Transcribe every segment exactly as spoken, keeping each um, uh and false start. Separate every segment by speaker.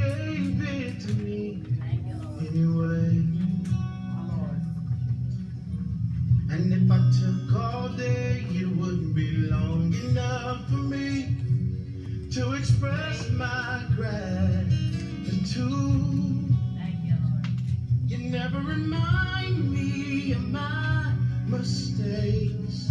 Speaker 1: gave it to me anyway. And if I took all day, it wouldn't be long enough for me to express my gratitude. You never remind me of my mistakes,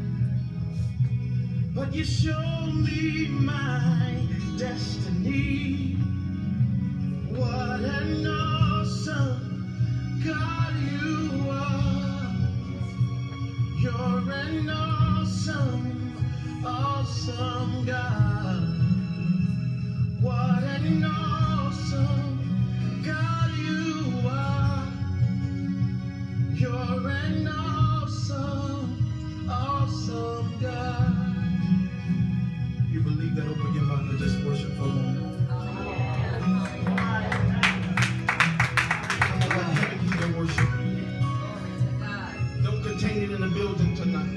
Speaker 1: but you show me my destiny. What an awesome God you are. You're an awesome, awesome God. What an awesome God you are. You're an awesome, awesome God. You believe that? Open your mouth and just worship for a moment. Come on, let heaven hear your worship. Don't contain it in the building tonight.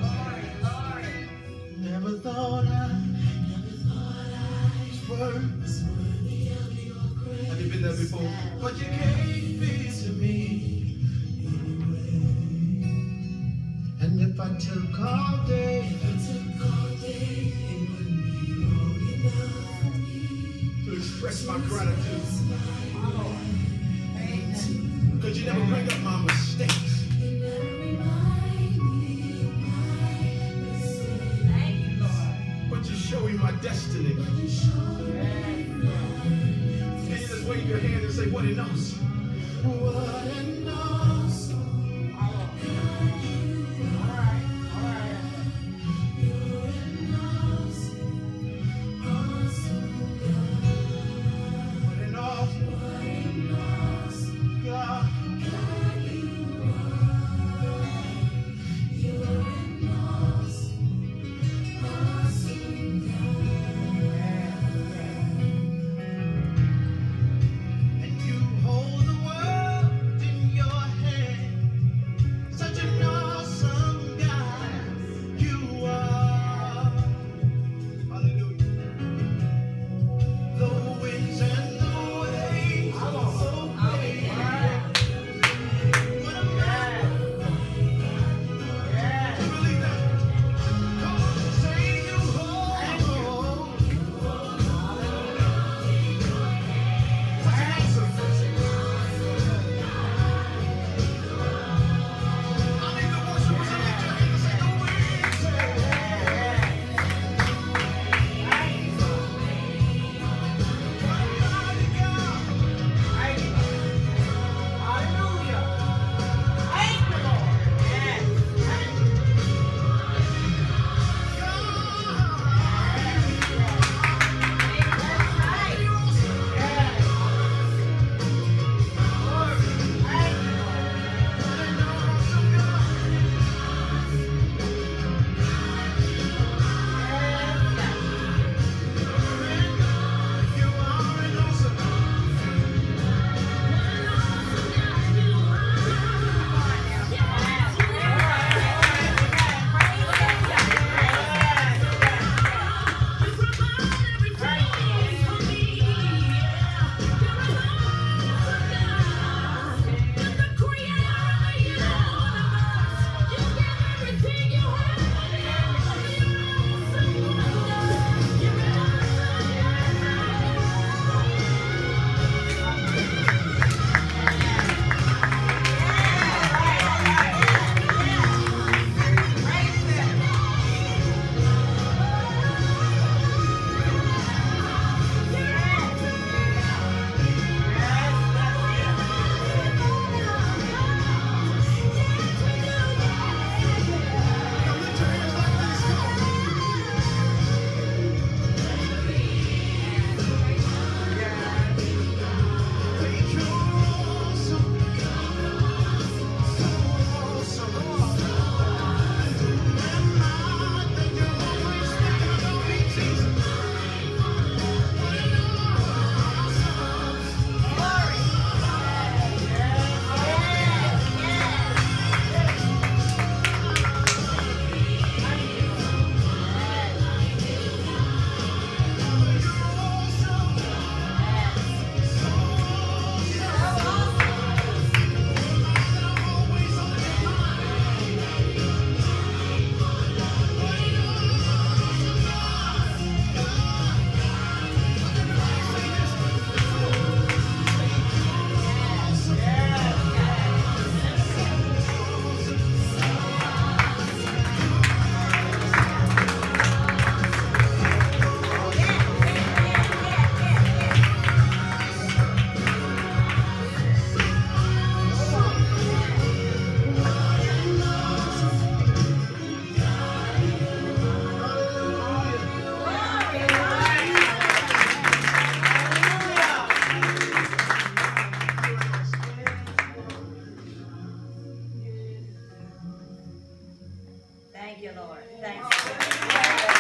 Speaker 1: Never thought I, never thought I was worthy of your grace. Have you been there before? But you gave it to me anyway. And if I took all day, if I took all day, it wouldn't be long enough for me to express my gratitude. Because you never bring up my mistakes. You never remind me of my mistakes. Thank you, Lord. But you show me my destiny. But you show me my destiny. Can you just wave your hand and say, what an awesome, what an awesome God you are. You're an awesome, awesome God. What an awesome, what an awesome God. God you are. You're an awesome, awesome God. And you hold the world
Speaker 2: Thank you, Lord. Thank you.